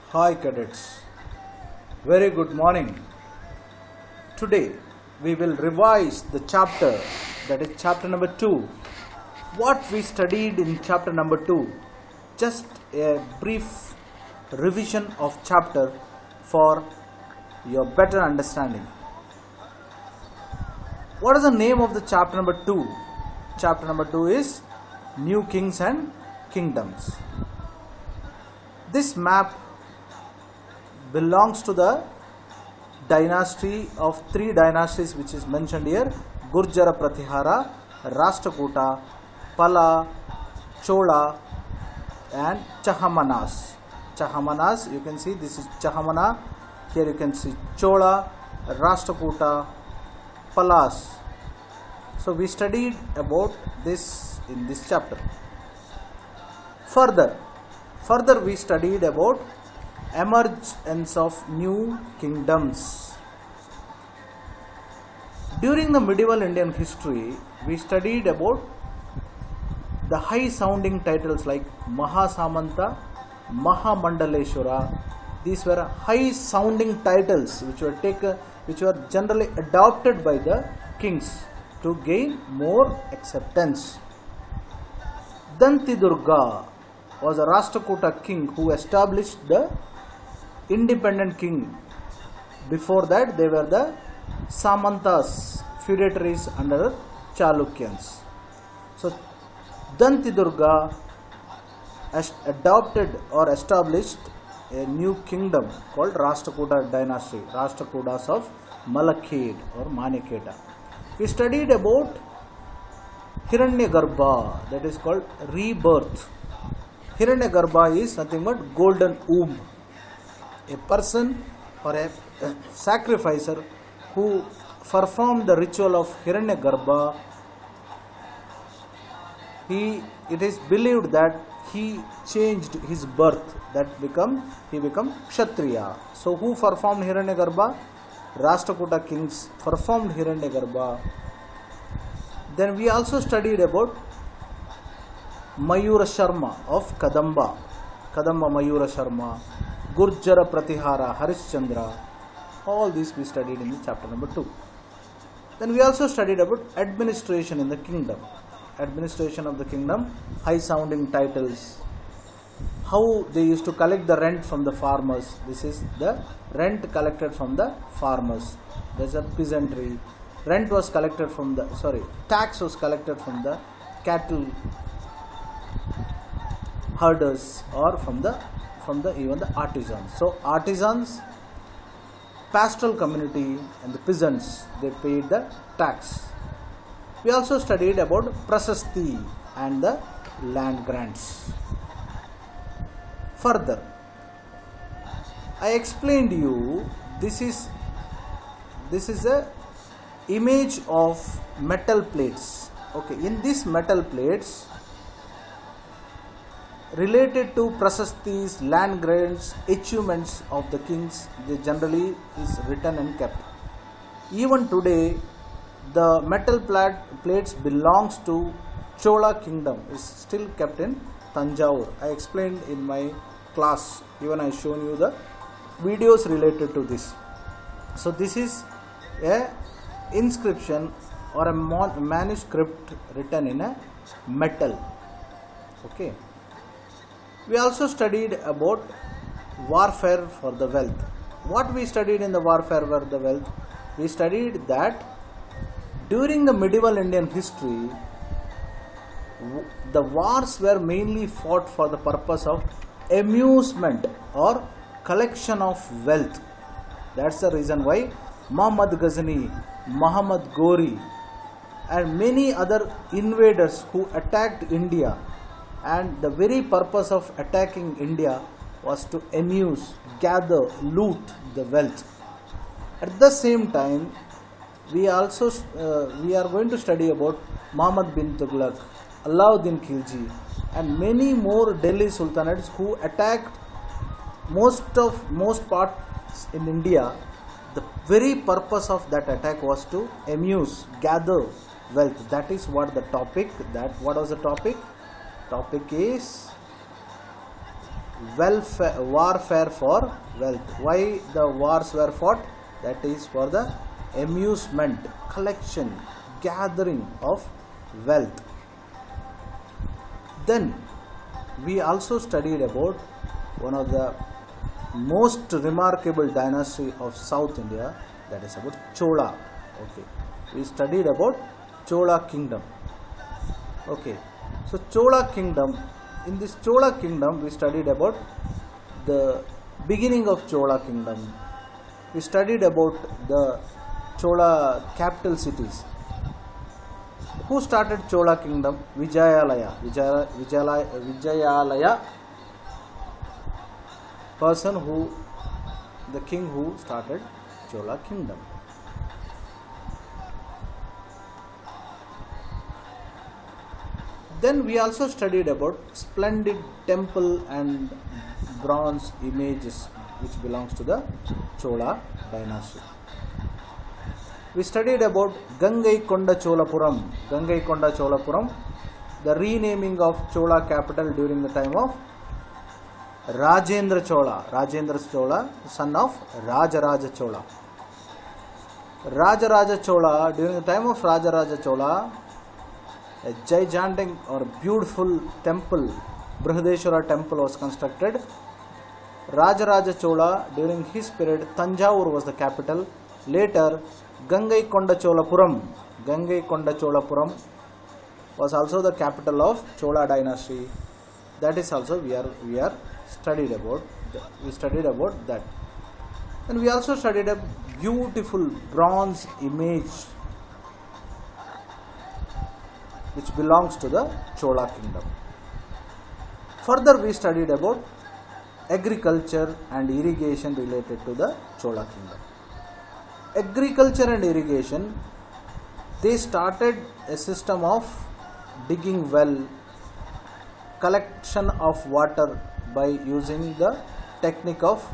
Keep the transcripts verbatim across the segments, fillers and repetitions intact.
Hi cadets, very good morning. Today we will revise the chapter, that is chapter number two. What we studied in chapter number two, just a brief revision of chapter for your better understanding. What is the name of the chapter number two? Chapter number two is New Kings and Kingdoms. This map belongs to the dynasty of three dynasties which is mentioned here: Gurjara Pratihara, Rashtrakuta, Pala, Chola and Chahamanas. Chahamanas, you can see this is Chahamana, here you can see Chola, Rashtrakuta, Palas. So we studied about this in this chapter. Further, further we studied about emergence of new kingdoms. During the medieval Indian history, we studied about the high sounding titles like Mahasamanta, Mahamandaleshwara. These were high sounding titles which were taken, which were generally adopted by the kings to gain more acceptance. Danti Durga was a Rashtrakuta king who established the independent king. Before that they were the Samantas, feudatories under Chalukyans. So Danti Durga adopted or established a new kingdom called Rashtrakuta dynasty, Rashtrakutas of Malakhed or Maniketa. We studied about Hiranyagarbha, that is called rebirth. Hiranyagarbha is nothing but golden womb. A person or a sacrificer who performed the ritual of Hiranyagarbha, he it is believed that he changed his birth, that become he become Kshatriya. So who performed Hiranyagarbha? Rashtrakuta kings performed Hiranyagarbha. Then we also studied about Mayura Sharma of Kadamba, Kadamba Mayura Sharma, Gurjara Pratihara, Harishchandra. All these we studied in the chapter number two. Then we also studied about administration in the kingdom. Administration of the kingdom, high sounding titles, how they used to collect the rent from the farmers. This is the rent collected from the farmers. There's a peasantry. Rent was collected from the, sorry, tax was collected from the cattle herders or from the from the even the artisans. So artisans, pastoral community and the peasants, they paid the tax. We also studied about Prasasti and the land grants. Further, I explained to you this is this is a image of metal plates. Okay, in these metal plates related to Prasastis, land grants, achievements of the kings, they generally is written and kept. Even today, the metal plat plates belongs to Chola kingdom, is still kept in Tanjavur. I explained in my class, even I shown you the videos related to this. So this is a inscription or a manuscript written in a metal. Okay. We also studied about warfare for the wealth. What we studied in the warfare for the wealth? We studied that during the medieval Indian history, the wars were mainly fought for the purpose of amusement or collection of wealth. That's the reason why Muhammad Ghazni, Muhammad Ghori and many other invaders who attacked India, and the very purpose of attacking India was to amuse, gather, loot the wealth. At the same time, we also uh, we are going to study about Muhammad bin Tughlaq, Alauddin Khilji and many more Delhi Sultanates who attacked most of most parts in India. The very purpose of that attack was to amuse, gather wealth. That is what the topic, that what was the topic? Topic is welfare, warfare for wealth. Why the wars were fought? That is for the amusement, collection, gathering of wealth. Then we also studied about one of the most remarkable dynasty of South India, that is about Chola. Okay, we studied about Chola kingdom. Okay, so Chola kingdom, in this Chola kingdom we studied about the beginning of Chola kingdom. We studied about the Chola capital cities. Who started Chola kingdom? Vijayalaya. Vijaya, Vijayalaya, Vijayalaya person who, the king who started Chola kingdom. Then we also studied about splendid temple and bronze images which belongs to the Chola dynasty. We studied about Gangaikonda Cholapuram. Gangaikonda Cholapuram, the renaming of Chola capital during the time of Rajendra Chola. Rajendra Chola, son of Rajaraja Chola. Rajaraja Chola, during the time of Rajaraja Chola, a gigantic or beautiful temple, Brihadeshwara temple, was constructed. Rajaraja Chola, during his period, Tanjavur was the capital. Later, Gangaikonda Cholapuram, Gangaikonda Cholapuram was also the capital of Chola dynasty. That is also we are we are studied about. We studied about that. And we also studied a beautiful bronze image which belongs to the Chola kingdom. Further, we studied about agriculture and irrigation related to the Chola kingdom. Agriculture and irrigation, they started a system of digging well, collection of water by using the technique of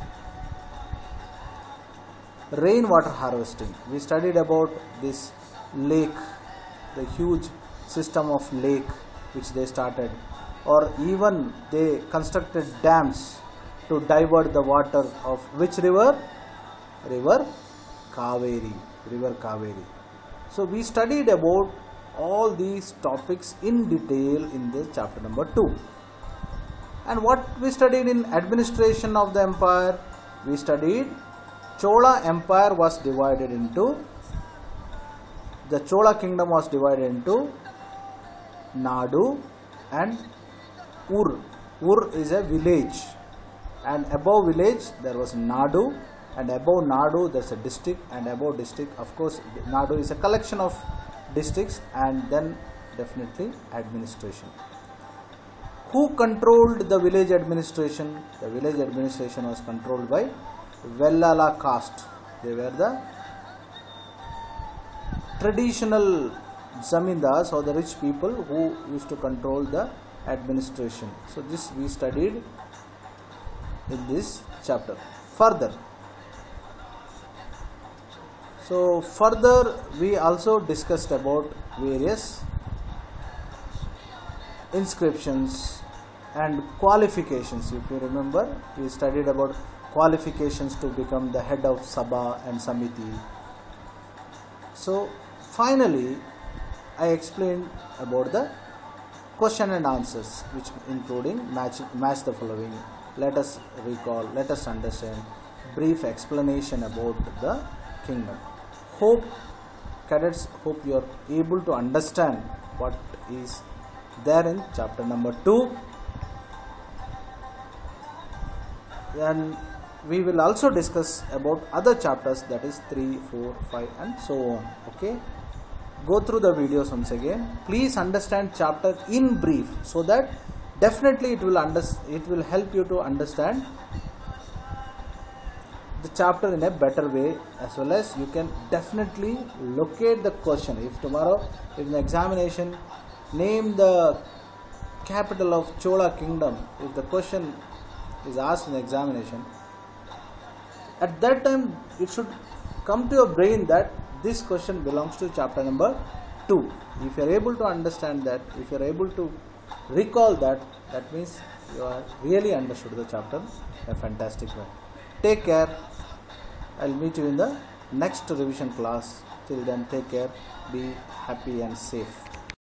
rainwater harvesting. We studied about this lake, the huge system of lake which they started, or even they constructed dams to divert the water of which river? River Kaveri, river Kaveri. So we studied about all these topics in detail in this chapter number two. And what we studied in administration of the empire? We studied Chola empire was divided into, the Chola kingdom was divided into Nadu and Ur. Ur is a village, and above village there was Nadu, and above Nadu there is a district, and above district, of course, Nadu is a collection of districts, and then definitely administration. Who controlled the village administration? The village administration was controlled by Vellala caste. They were the traditional zamindars or the rich people who used to control the administration. So this we studied in this chapter. Further, so further we also discussed about various inscriptions and qualifications. If you remember, we studied about qualifications to become the head of Sabha and Samiti. So finally, I explained about the question and answers, which including match, match the following, let us recall, let us understand, brief explanation about the kingdom. Hope, cadets, hope you are able to understand what is there in chapter number two. And we will also discuss about other chapters, that is three, four, five and so on. Okay, go through the videos once again. Please understand chapter in brief, so that definitely it will under, it will help you to understand the chapter in a better way, as well as you can definitely locate the question. If tomorrow in the examination, name the capital of Chola kingdom, if the question is asked in the examination, at that time it should come to your brain that this question belongs to chapter number two. If you are able to understand that, if you are able to recall that, that means you are really understood the chapter a fantastic way. Take care. I'll meet you in the next revision class. Till then, take care, be happy and safe.